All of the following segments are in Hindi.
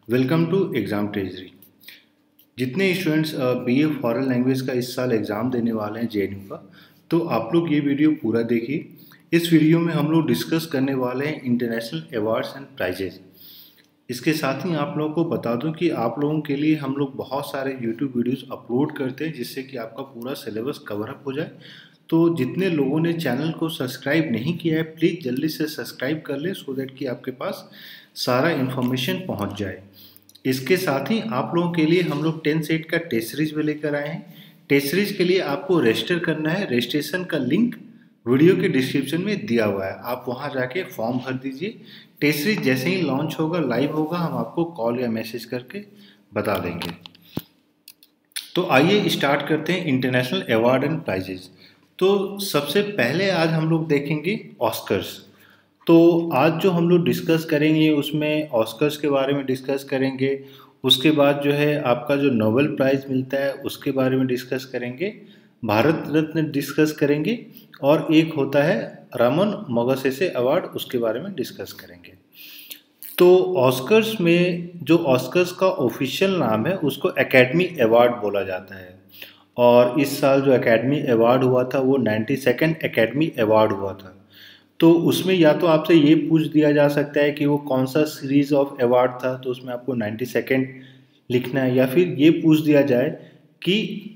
Welcome to exam treasury. जितने स्टूडेंट्स बीए फॉरेन लैंग्वेज का इस साल एग्ज़ाम देने वाले हैं जेएनयू का, तो आप लोग ये वीडियो पूरा देखिए। इस वीडियो में हम लोग डिस्कस करने वाले हैं इंटरनेशनल अवार्ड्स एंड प्राइजेज। इसके साथ ही आप लोगों को बता दूं कि आप लोगों के लिए हम लोग बहुत सारे यूट्यूब वीडियोस अपलोड करते हैं जिससे कि आपका पूरा सिलेबस कवर अप हो जाए। तो जितने लोगों ने चैनल को सब्सक्राइब नहीं किया है, प्लीज़ जल्दी से सब्सक्राइब कर लें सो दैट कि आपके पास सारा इन्फॉर्मेशन पहुंच जाए। इसके साथ ही आप लोगों के लिए हम लोग 10 सेट का टेस्ट सीरीज भी लेकर आए हैं। टेस्ट सीरीज के लिए आपको रजिस्टर करना है। रजिस्ट्रेशन का लिंक वीडियो के डिस्क्रिप्शन में दिया हुआ है, आप वहां जाके फॉर्म भर दीजिए। टेस्ट सीरीज जैसे ही लॉन्च होगा, लाइव होगा, हम आपको कॉल या मैसेज करके बता देंगे। तो आइए स्टार्ट करते हैं इंटरनेशनल अवार्ड एंड प्राइजेज। तो सबसे पहले आज हम लोग देखेंगे ऑस्कर्स। तो आज जो हम लोग डिस्कस करेंगे उसमें ऑस्कर्स के बारे में डिस्कस करेंगे। उसके बाद जो है आपका जो नोबेल प्राइज़ मिलता है उसके बारे में डिस्कस करेंगे, भारत रत्न डिस्कस करेंगे, और एक होता है रामन मगसेसे अवार्ड, उसके बारे में डिस्कस करेंगे। तो ऑस्कर्स में जो ऑस्कर्स का ऑफिशियल नाम है उसको एकेडमी अवार्ड बोला जाता है। और इस साल जो एकेडमी अवार्ड हुआ था वो 92nd एकेडमी अवार्ड हुआ था। तो उसमें या तो आपसे ये पूछ दिया जा सकता है कि वो कौन सा सीरीज ऑफ अवार्ड था, तो उसमें आपको 92nd लिखना है। या फिर ये पूछ दिया जाए कि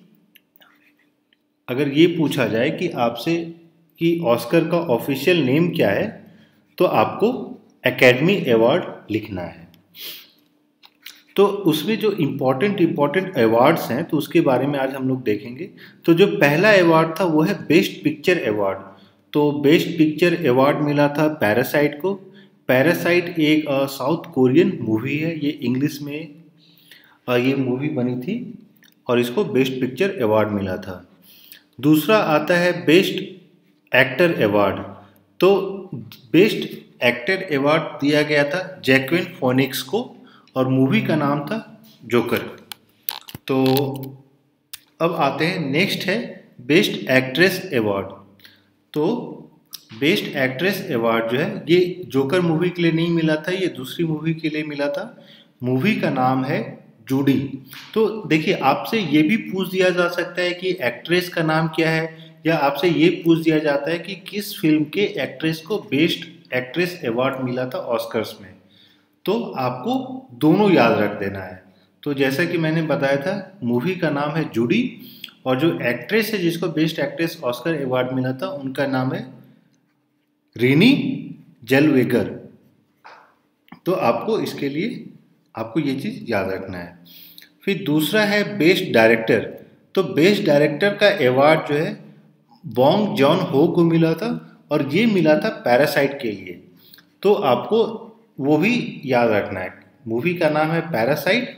अगर ये पूछा जाए कि आपसे कि ऑस्कर का ऑफिशियल नेम क्या है, तो आपको एकेडमी अवार्ड लिखना है। तो उसमें जो इम्पोर्टेंट अवार्ड्स हैं तो उसके बारे में आज हम लोग देखेंगे। तो जो पहला अवार्ड था वो है बेस्ट पिक्चर अवार्ड। तो बेस्ट पिक्चर अवार्ड मिला था पैरासाइट को। पैरासाइट एक साउथ कोरियन मूवी है, ये इंग्लिश में ये मूवी बनी थी और इसको बेस्ट पिक्चर अवार्ड मिला था। दूसरा आता है बेस्ट एक्टर अवार्ड। तो बेस्ट एक्टर अवार्ड दिया गया था जैक्विन फोनिक्स को और मूवी का नाम था जोकर। तो अब आते हैं, नेक्स्ट है बेस्ट एक्ट्रेस अवार्ड। तो बेस्ट एक्ट्रेस अवार्ड जो है ये जोकर मूवी के लिए नहीं मिला था, ये दूसरी मूवी के लिए मिला था। मूवी का नाम है जूडी। तो देखिए, आपसे ये भी पूछ दिया जा सकता है कि एक्ट्रेस का नाम क्या है, या आपसे ये पूछ दिया जाता है कि किस फिल्म के एक्ट्रेस को बेस्ट एक्ट्रेस अवार्ड मिला था ऑस्कर्स में। तो आपको दोनों याद रख देना है। तो जैसा कि मैंने बताया था, मूवी का नाम है जूडी और जो एक्ट्रेस है जिसको बेस्ट एक्ट्रेस ऑस्कर अवार्ड मिला था उनका नाम है रेनी जेलवेगर। तो आपको इसके लिए आपको ये चीज़ याद रखना है। फिर दूसरा है बेस्ट डायरेक्टर। तो बेस्ट डायरेक्टर का अवार्ड जो है बॉन्ग जॉन हो को मिला था और ये मिला था पैरासाइट के लिए। तो आपको वो भी याद रखना है। मूवी का नाम है पैरासाइट।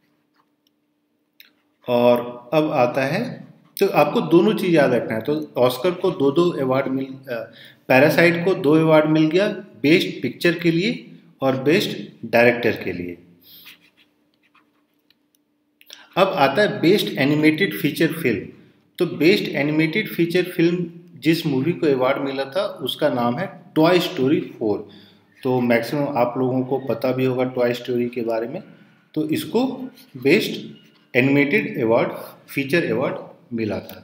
और अब आता है, तो आपको दोनों चीज़ याद रखना है। तो ऑस्कर को दो अवार्ड पैरासाइट को 2 अवार्ड मिल गया, बेस्ट पिक्चर के लिए और बेस्ट डायरेक्टर के लिए। अब आता है बेस्ट एनिमेटेड फीचर फिल्म। तो बेस्ट एनिमेटेड फीचर फिल्म जिस मूवी को अवार्ड मिला था उसका नाम है टॉय स्टोरी 4। तो मैक्सिमम आप लोगों को पता भी होगा टॉय स्टोरी के बारे में। तो इसको best animated award feature award मिला था।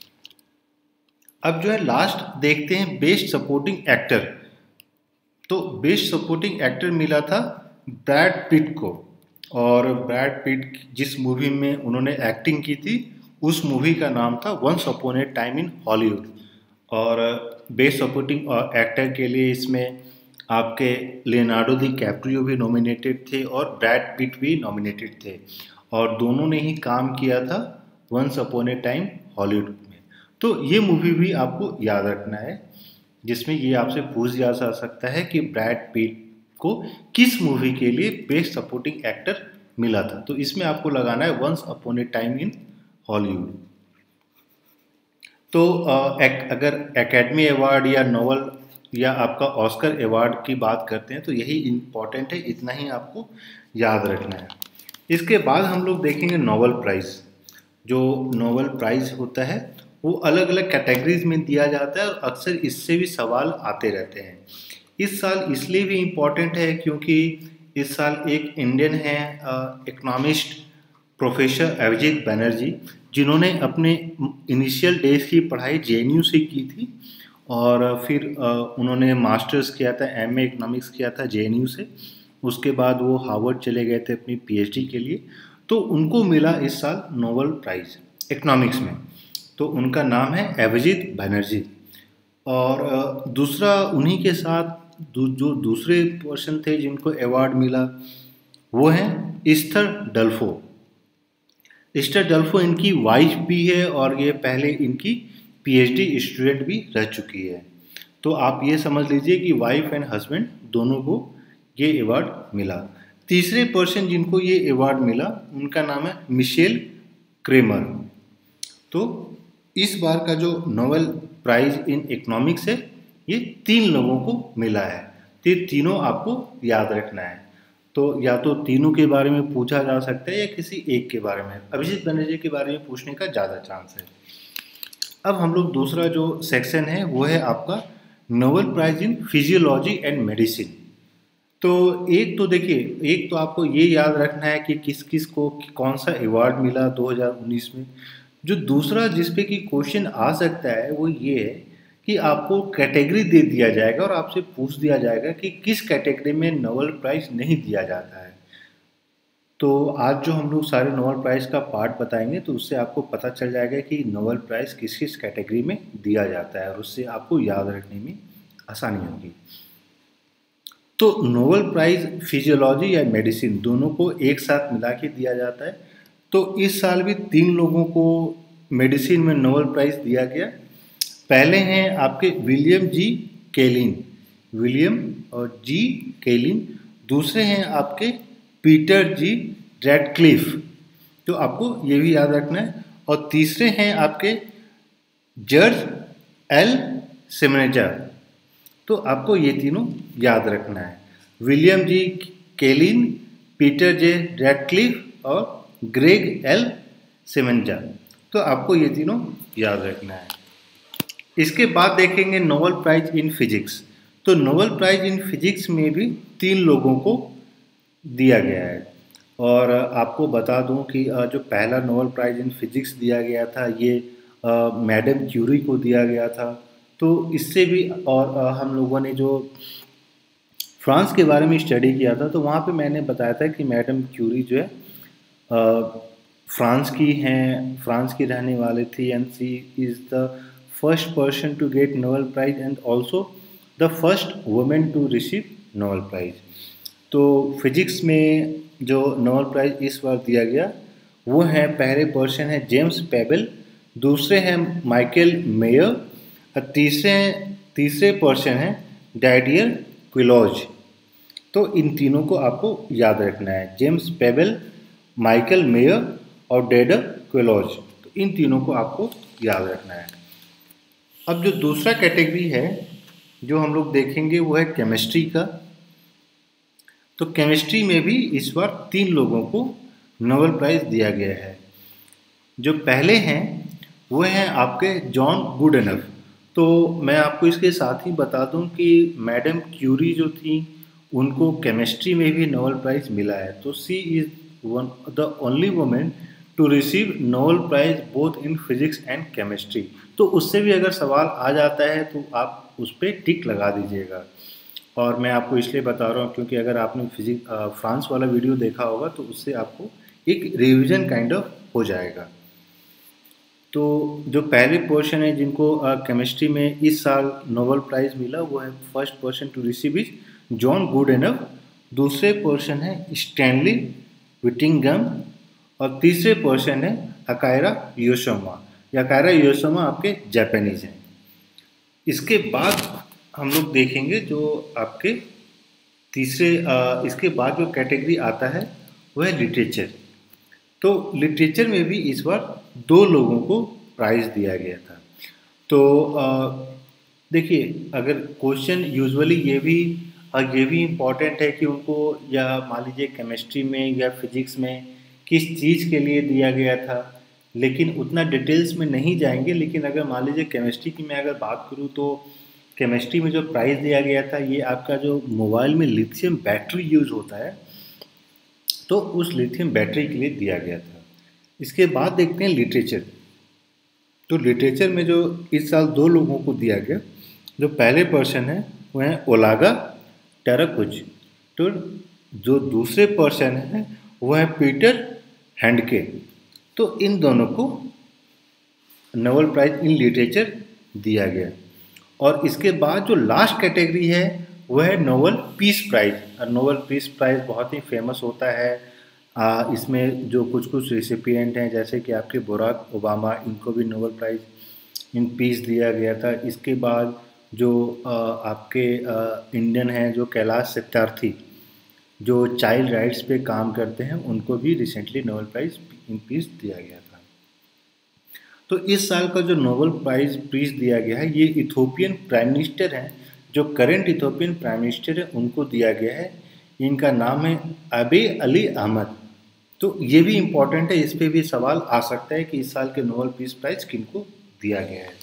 अब जो है लास्ट देखते हैं बेस्ट सपोर्टिंग एक्टर। तो बेस्ट सपोर्टिंग एक्टर मिला था ब्रैड पिट को। और ब्रैड पिट जिस मूवी में उन्होंने एक्टिंग की थी उस मूवी का नाम था once upon a time in Hollywood. और बेस्ट सपोर्टिंग एक्टर के लिए इसमें आपके लियोनार्डो दी कैप्रियो भी नॉमिनेटेड थे और ब्रैड पिट भी नॉमिनेटेड थे, और दोनों ने ही काम किया था once upon a time Hollywood में। तो ये मूवी भी आपको याद रखना है, जिसमें ये आपसे पूछ जा सकता है कि ब्रैड पिट को किस मूवी के लिए बेस्ट सपोर्टिंग एक्टर मिला था। तो इसमें आपको लगाना है once upon a time in Hollywood. तो अगर एकेडमी अवार्ड या नोबेल या आपका ऑस्कर अवार्ड की बात करते हैं तो यही इम्पॉर्टेंट है, इतना ही आपको याद रखना है। इसके बाद हम लोग देखेंगे नोबेल प्राइज़। जो नोबेल प्राइज़ होता है वो अलग अलग कैटेगरीज में दिया जाता है और अक्सर इससे भी सवाल आते रहते हैं। इस साल इसलिए भी इम्पॉर्टेंट है क्योंकि इस साल एक इंडियन है इकोनॉमिस्ट प्रोफेसर अभिजीत बनर्जी, जिन्होंने अपने इनिशियल डेज की पढ़ाई जेएनयू से की थी और फिर उन्होंने मास्टर्स किया था, एमए इकोनॉमिक्स किया था जेएनयू से। उसके बाद वो हार्वर्ड चले गए थे अपनी पीएचडी के लिए। तो उनको मिला इस साल नोबेल प्राइज़ इकोनॉमिक्स में। तो उनका नाम है अभिजीत बनर्जी। और दूसरा उन्हीं के साथ जो दूसरे पर्सन थे जिनको अवार्ड मिला वो हैं एस्थर डल्फो। एस्थर डल्फो इनकी वाइफ भी है और ये पहले इनकी पीएचडी स्टूडेंट भी रह चुकी है। तो आप ये समझ लीजिए कि वाइफ एंड हस्बैंड दोनों को ये अवार्ड मिला। तीसरे पर्सन जिनको ये अवार्ड मिला उनका नाम है मिशेल क्रेमर। तो इस बार का जो नोबेल प्राइज इन इकोनॉमिक्स है ये 3 लोगों को मिला है। तो ये तीनों आपको याद रखना है। तो या तो तीनों के बारे में पूछा जा सकता है या किसी एक के बारे में। अभिजीत बनर्जी के बारे में पूछने का ज़्यादा चांस है। अब हम लोग दूसरा जो सेक्शन है वो है आपका Nobel prize in physiology and medicine. तो एक तो देखिए, एक तो आपको ये याद रखना है कि किस किस को कौन सा अवार्ड मिला 2019 में। जो दूसरा जिस पे कि क्वेश्चन आ सकता है वो ये है कि आपको कैटेगरी दे दिया जाएगा और आपसे पूछ दिया जाएगा कि किस कैटेगरी में नोबेल प्राइज़ नहीं दिया जाता है। तो आज जो हम लोग सारे नोबेल प्राइज़ का पार्ट बताएंगे तो उससे आपको पता चल जाएगा कि नोबेल प्राइज़ किस किस कैटेगरी में दिया जाता है और उससे आपको याद रखने में आसानी होगी। तो नोबेल प्राइज़ फिजियोलॉजी या मेडिसिन दोनों को एक साथ मिला के दिया जाता है। तो इस साल भी 3 लोगों को मेडिसिन में नोबेल प्राइज़ दिया गया। पहले हैं आपके विलियम जी केलिन, विलियम और जी केलिन। दूसरे हैं आपके पीटर जी रैडक्लिफ, तो आपको ये भी याद रखना है। और तीसरे हैं आपके जॉर्ज एल सिमेनेजा, तो आपको ये तीनों याद रखना है। William G Kaelin, Peter J Ratcliffe और ग्रेग एल सिमेनेजा, तो आपको ये तीनों याद रखना है। इसके बाद देखेंगे नोबेल प्राइज इन फिजिक्स। तो नोबेल प्राइज इन फिजिक्स में भी 3 लोगों को दिया गया है। और आपको बता दूं कि जो पहला नोबेल प्राइज इन फिजिक्स दिया गया था ये मैडम क्यूरी को दिया गया था। तो इससे भी और हम लोगों ने जो फ्रांस के बारे में स्टडी किया था तो वहाँ पे मैंने बताया था कि मैडम क्यूरी जो है फ्रांस की हैं, फ्रांस की रहने वाले थी and she is the first person to get Nobel prize and also the first women to receive Nobel prize. तो फिजिक्स में जो नोबेल प्राइज इस बार दिया गया वो है, पहले पर्सन है जेम्स पेबल, दूसरे हैं माइकल मेयर और तीसरे पर्सन हैं डाइडियर क्विलॉज। तो इन तीनों को आपको याद रखना है, जेम्स पेबल, माइकल मेयर और डाइडियर क्विलॉज। तो इन तीनों को आपको याद रखना है। अब जो दूसरा कैटेगरी है जो हम लोग देखेंगे वो है केमिस्ट्री का। तो केमिस्ट्री में भी इस बार 3 लोगों को नोबेल प्राइज़ दिया गया है। जो पहले हैं वो हैं आपके जॉन गुडएनफ। तो मैं आपको इसके साथ ही बता दूं कि मैडम क्यूरी जो थी उनको केमिस्ट्री में भी नोबेल प्राइज़ मिला है। तो she is the only women to receive Nobel prize both in physics and chemistry. तो उससे भी अगर सवाल आ जाता है तो आप उस पर टिक लगा दीजिएगा। और मैं आपको इसलिए बता रहा हूँ क्योंकि अगर आपने फ्रांस वाला वीडियो देखा होगा तो उससे आपको एक रिवीजन काइंड ऑफ हो जाएगा। तो जो पहले पर्सन है जिनको केमिस्ट्री में इस साल नोबेल प्राइज़ मिला वो है, first person to receive is John Goodenough, दूसरे पर्सन है स्टैनली विटिंगम और तीसरे पर्सन है अकाइरा योशिमा। अकाइरा योशिमा आपके जापानीज हैं। इसके बाद हम लोग देखेंगे जो आपके इसके बाद जो कैटेगरी आता है वो है लिटरेचर। तो लिटरेचर में भी इस बार 2 लोगों को प्राइज़ दिया गया था। तो देखिए, अगर क्वेश्चन यूजुअली ये भी इम्पॉर्टेंट है कि उनको या मान लीजिए केमिस्ट्री में या फिजिक्स में किस चीज़ के लिए दिया गया था, लेकिन उतना डिटेल्स में नहीं जाएंगे। लेकिन अगर मान लीजिए केमिस्ट्री की मैं अगर बात करूँ तो केमिस्ट्री में जो प्राइज़ दिया गया था ये आपका जो मोबाइल में लिथियम बैटरी यूज़ होता है तो उस लिथियम बैटरी के लिए दिया गया था। इसके बाद देखते हैं लिटरेचर। तो लिटरेचर में जो इस साल 2 लोगों को दिया गया, जो पहले पर्सन है वो है ओलागा टेराकुच, तो जो दूसरे पर्सन है वो है पीटर हैंडके। तो इन दोनों को नोबेल प्राइज इन लिटरेचर दिया गया। और इसके बाद जो लास्ट कैटेगरी है वह है नोबेल पीस प्राइज। और नोबेल पीस प्राइज बहुत ही फेमस होता है। इसमें जो कुछ कुछ रेसिपिएंट हैं जैसे कि आपके बराक ओबामा, इनको भी नोबेल प्राइज इन पीस दिया गया था। इसके बाद जो आपके इंडियन हैं जो कैलाश सत्यार्थी, जो चाइल्ड राइट्स पे काम करते हैं, उनको भी recently Nobel prize in peace दिया गया था। तो इस साल का जो नोबेल प्राइज दिया गया है, ये इथोपियन प्राइम मिनिस्टर हैं, जो करंट इथोपियन प्राइम मिनिस्टर है उनको दिया गया है। इनका नाम है अबे अली अहमद। तो ये भी इम्पोर्टेंट है, इस पे भी सवाल आ सकता है कि इस साल के नोबेल पीस प्राइज किनको दिया गया है।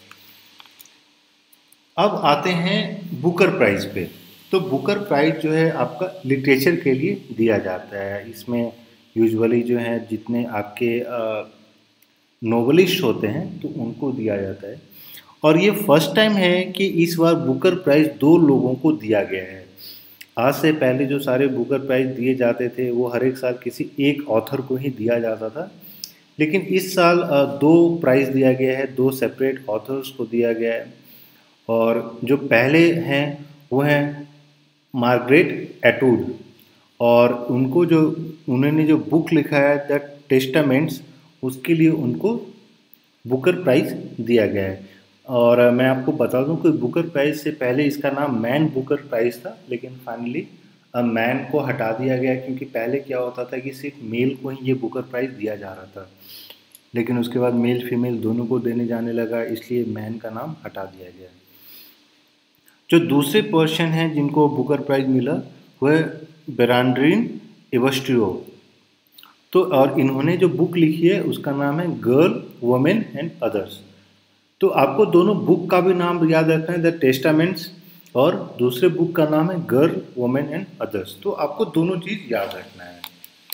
अब आते हैं बुकर प्राइज पे। तो बुकर प्राइज जो है आपका लिटरेचर के लिए दिया जाता है। इसमें यूजुअली जो है जितने आपके नोवेलिस्ट होते हैं तो उनको दिया जाता है। और ये फर्स्ट टाइम है कि इस बार बुकर प्राइज 2 लोगों को दिया गया है। आज से पहले जो सारे बुकर प्राइज दिए जाते थे वो हर एक साल किसी एक ऑथर को ही दिया जाता था, लेकिन इस साल 2 प्राइज दिया गया है, 2 सेपरेट ऑथर्स को दिया गया है। और जो पहले हैं वो हैं मार्गरेट एटवुड, और उन्होंने जो बुक लिखा है द टेस्टामेंट्स, उसके लिए उनको बुकर प्राइज दिया गया है। और मैं आपको बता दूं कि बुकर प्राइज से पहले इसका नाम मैन बुकर प्राइज था, लेकिन फाइनली मैन को हटा दिया गया, क्योंकि पहले क्या होता था कि सिर्फ मेल को ही ये बुकर प्राइज दिया जा रहा था, लेकिन उसके बाद मेल फीमेल दोनों को देने जाने लगा, इसलिए मैन का नाम हटा दिया गया। जो दूसरे पर्सन हैं जिनको बुकर प्राइज मिला वह बेरांड्रीन एवस्ट्रियो। तो और इन्होंने जो बुक लिखी है उसका नाम है गर्ल, वुमेन एंड अदर्स। तो आपको दोनों बुक का भी नाम याद रखना है, द टेस्टामेंट्स, और दूसरे बुक का नाम है गर्ल, वुमेन एंड अदर्स। तो आपको दोनों चीज़ याद रखना है।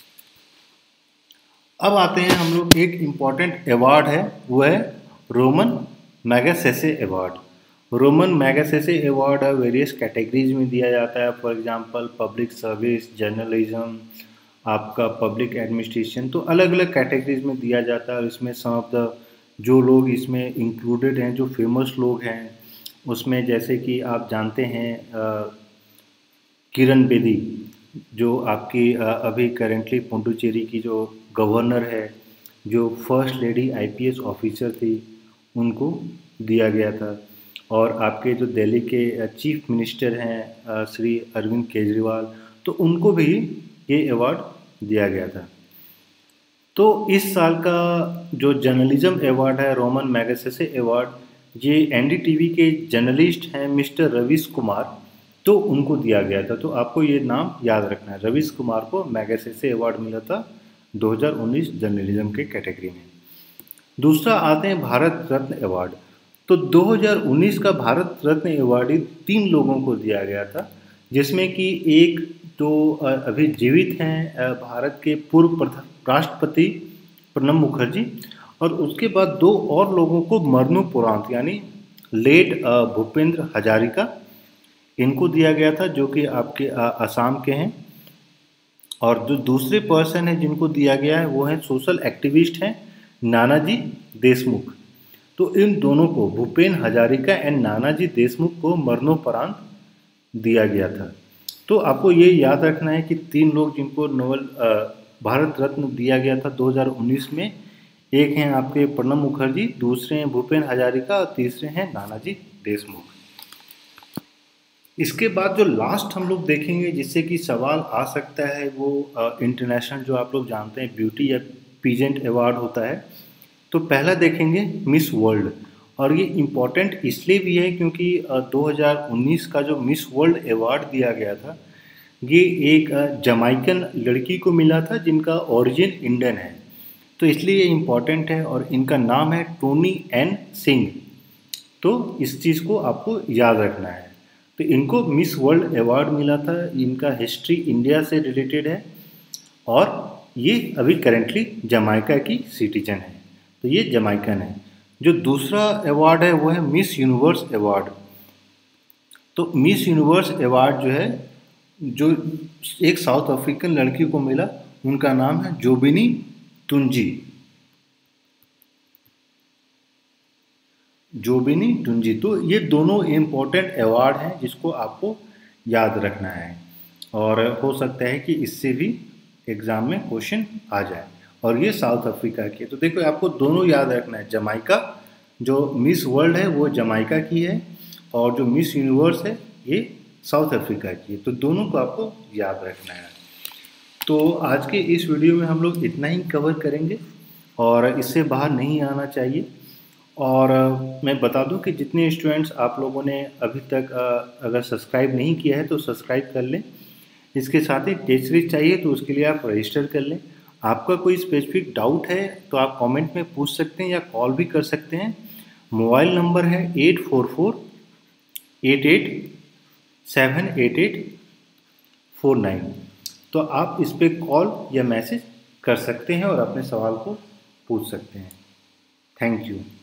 अब आते हैं हम लोग, एक इम्पॉर्टेंट अवार्ड है वो है Ramon Magsaysay award. Ramon Magsaysay award various categories में दिया जाता है। For example public service, journalism, आपका पब्लिक एडमिनिस्ट्रेशन, तो अलग अलग कैटेगरीज में दिया जाता है। और इसमें सम ऑफ द जो लोग इसमें इंक्लूडेड हैं, जो फेमस लोग हैं, उसमें जैसे कि आप जानते हैं किरण बेदी, जो आपकी अभी करेंटली पुडुचेरी की जो गवर्नर है, जो फर्स्ट लेडी आईपीएस ऑफिसर थी, उनको दिया गया था। और आपके जो दिल्ली के चीफ मिनिस्टर हैं श्री अरविंद केजरीवाल, तो उनको भी ये अवार्ड दिया गया था। तो इस साल का जो जर्नलिज्म अवार्ड है, रोमन मैगसेसे अवार्ड, ये एनडीटीवी के जर्नलिस्ट हैं मिस्टर रवीश कुमार, तो उनको दिया गया था। तो आपको ये नाम याद रखना है, रवीश कुमार को मैगसेसे अवार्ड मिला था 2019 जर्नलिज्म के कैटेगरी में। दूसरा आते हैं भारत रत्न अवार्ड। तो 2019 का भारत रत्न अवार्ड 3 लोगों को दिया गया था, जिसमें कि एक तो अभी जीवित हैं भारत के पूर्व राष्ट्रपति प्रणब मुखर्जी, और उसके बाद 2 और लोगों को मरणोपरांत यानी लेट भूपेंद्र हजारिका, इनको दिया गया था, जो कि आपके असम के हैं। और जो दूसरे पर्सन है जिनको दिया गया है वो है सोशल एक्टिविस्ट हैं नानाजी देशमुख। तो इन दोनों को, भूपेन हजारिका एंड नानाजी देशमुख को मरणोपरांत दिया गया था। तो आपको ये याद रखना है कि 3 लोग जिनको नोबेल भारत रत्न दिया गया था 2019 में, एक हैं आपके प्रणब मुखर्जी, दूसरे हैं भूपेन हजारिका, और तीसरे हैं नानाजी देशमुख। इसके बाद जो लास्ट हम लोग देखेंगे जिससे कि सवाल आ सकता है, वो इंटरनेशनल, जो आप लोग जानते हैं ब्यूटी या पीजेंट अवार्ड होता है। तो पहला देखेंगे मिस वर्ल्ड, और ये इम्पॉर्टेंट इसलिए भी है क्योंकि 2019 का जो मिस वर्ल्ड अवार्ड दिया गया था, ये एक जमाइकन लड़की को मिला था जिनका ओरिजिन इंडियन है, तो इसलिए ये इम्पॉर्टेंट है। और इनका नाम है टोनी एन सिंह। तो इस चीज़ को आपको याद रखना है। तो इनको मिस वर्ल्ड अवार्ड मिला था, इनका हिस्ट्री इंडिया से रिलेटेड है। और ये अभी करेंटली जमाइका की सिटीजन है, तो ये जमाइकन है। जो दूसरा अवार्ड है वो है मिस यूनिवर्स अवार्ड। तो मिस यूनिवर्स अवार्ड जो है, जो एक साउथ अफ्रीकन लड़की को मिला, उनका नाम है जोबिनी टुंजी। जोबिनी टुंजी। तो ये दोनों इम्पोर्टेंट अवार्ड हैं जिसको आपको याद रखना है, और हो सकता है कि इससे भी एग्ज़ाम में क्वेश्चन आ जाए। और ये साउथ अफ्रीका की है। तो देखो आपको दोनों याद रखना है। जमाइका, जो मिस वर्ल्ड है वो जमाइका की है, और जो मिस यूनिवर्स है ये साउथ अफ्रीका की है। तो दोनों को आपको याद रखना है। तो आज के इस वीडियो में हम लोग इतना ही कवर करेंगे, और इससे बाहर नहीं आना चाहिए। और मैं बता दूं कि जितने स्टूडेंट्स आप लोगों ने अभी तक अगर सब्सक्राइब नहीं किया है तो सब्सक्राइब कर लें। इसके साथ ही टेस्ट सीरीज चाहिए तो उसके लिए आप रजिस्टर कर लें। आपका कोई स्पेसिफिक डाउट है तो आप कमेंट में पूछ सकते हैं या कॉल भी कर सकते हैं। मोबाइल नंबर है 8448878849। तो आप इस पर कॉल या मैसेज कर सकते हैं और अपने सवाल को पूछ सकते हैं। Thank you.